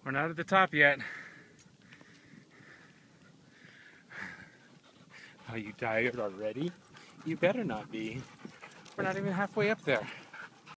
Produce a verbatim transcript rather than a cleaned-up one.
We're not at the top yet. Are you tired already? You better not be. We're not even halfway up there.